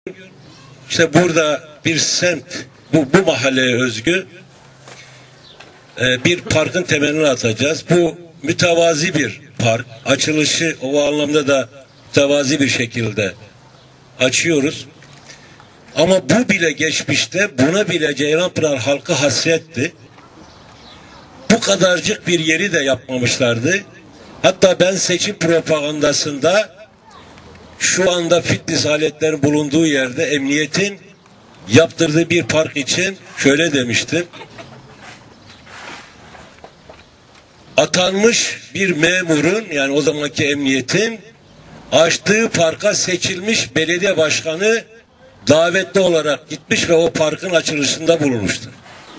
işte burada bir semt, bu mahalleye özgü bir parkın temelini atacağız. Bu mütevazi bir park. Açılışı o anlamda da mütevazi bir şekilde açıyoruz. Ama bu bile geçmişte, buna bile Ceylanpınar halkı hasretti. Bu kadarcık bir yeri de yapmamışlardı. Hatta ben seçim propagandasında şu anda fitness aletlerin bulunduğu yerde emniyetin yaptırdığı bir park için şöyle demiştim. Atanmış bir memurun, yani o zamanki emniyetin açtığı parka seçilmiş belediye başkanı davetli olarak gitmiş ve o parkın açılışında bulunmuştur.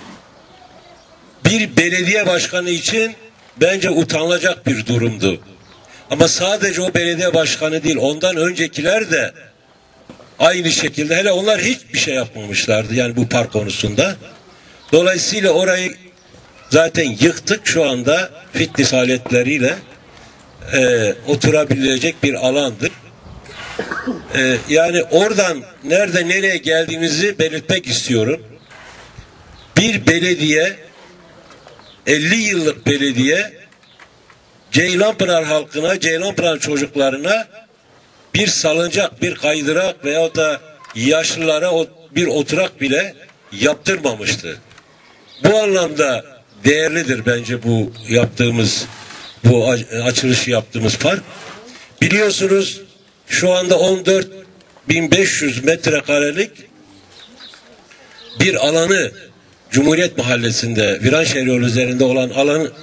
Bir belediye başkanı için bence utanılacak bir durumdu. Ama sadece o belediye başkanı değil, ondan öncekiler de aynı şekilde, hele onlar hiçbir şey yapmamışlardı yani bu park konusunda. Dolayısıyla orayı zaten yıktık, şu anda fitness aletleriyle oturabilecek bir alandır. Yani oradan nereye geldiğimizi belirtmek istiyorum. Bir belediye, 50 yıllık belediye, Ceylanpınar halkına, Ceylanpınar çocuklarına bir salıncak, bir kaydırak veyahut da yaşlılara bir oturak bile yaptırmamıştı. Bu anlamda değerlidir bence bu yaptığımız, bu açılışı yaptığımız park. Biliyorsunuz şu anda 14.500 metrekarelik bir alanı Cumhuriyet Mahallesi'nde, Viranşehir yolu üzerinde olan alanı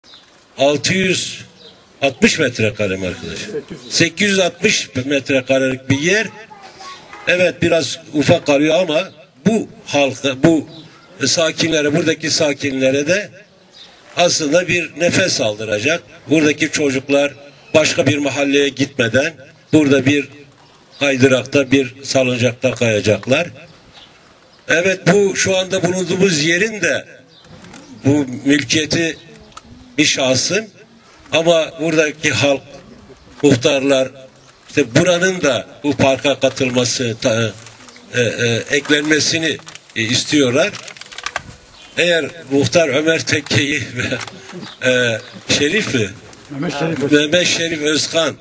660 metrekare mi arkadaşlar? 860 metrekarelik bir yer. Evet, biraz ufak kalıyor ama bu halka, bu sakinlere, buradaki sakinlere de aslında bir nefes aldıracak. Buradaki çocuklar başka bir mahalleye gitmeden burada bir kaydırakta, bir salıncakta kayacaklar. Evet, bu şu anda bulunduğumuz yerin de bu mülkiyeti bir şahsın, ama buradaki halk, muhtarlar, işte buranın da bu parka katılması, eklenmesini istiyorlar. Eğer muhtar Ömer Tekke'yi ve Şerif mi? Mehmet Şerif Özkan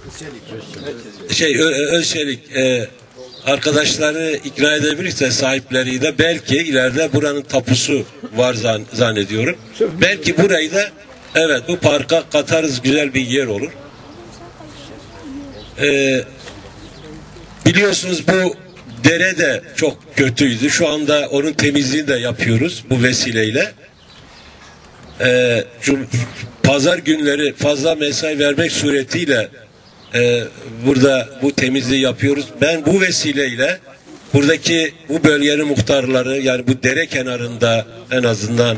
Özçelik arkadaşları ikna edebilirse, sahipleriyle, belki ileride buranın tapusu var zannediyorum. Belki burayı da evet bu parka katarız, güzel bir yer olur. Biliyorsunuz bu dere de çok kötüydü. Şu anda onun temizliğini de yapıyoruz bu vesileyle. Pazar günleri fazla mesai vermek suretiyle burada bu temizliği yapıyoruz. Ben bu vesileyle buradaki bu bölgenin muhtarları, yani bu dere kenarında en azından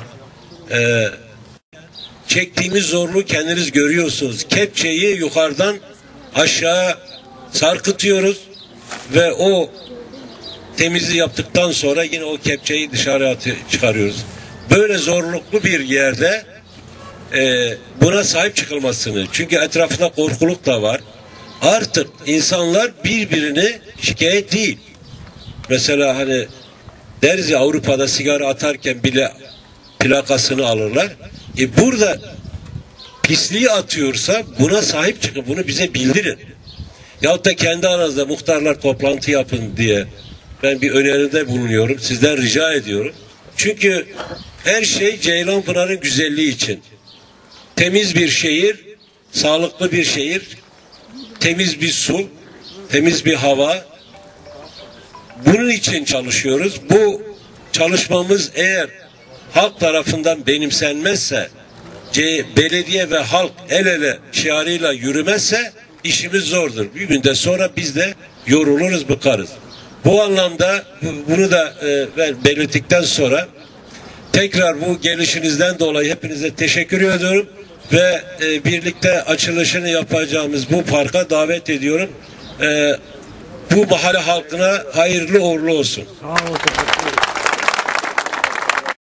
çektiğimiz zorluğu kendiniz görüyorsunuz. Kepçeyi yukarıdan aşağı sarkıtıyoruz ve o temizliği yaptıktan sonra yine o kepçeyi dışarı çıkarıyoruz. Böyle zorluklu bir yerde buna sahip çıkılmasını, çünkü etrafında korkuluk da var. Artık insanlar birbirini şikayet değil. Mesela hani deriz ya, Avrupa'da sigara atarken bile plakasını alırlar. Burada pisliği atıyorsa buna sahip çıkın, bunu bize bildirin. Yahut da kendi aranızda muhtarlar toplantı yapın diye ben bir öneride bulunuyorum. Sizden rica ediyorum. Çünkü her şey Ceylanpınar'ın güzelliği için. Temiz bir şehir, sağlıklı bir şehir, temiz bir su, temiz bir hava. Bunun için çalışıyoruz. Bu çalışmamız eğer halk tarafından benimsenmezse, belediye ve halk el ele şiarıyla yürümezse işimiz zordur. Bir günde sonra biz de yoruluruz, bıkarız. Bu anlamda bunu da ben belirttikten sonra tekrar bu gelişinizden dolayı hepinize teşekkür ediyorum ve birlikte açılışını yapacağımız bu parka davet ediyorum. Bu mahalle halkına hayırlı uğurlu olsun. Sağ olun.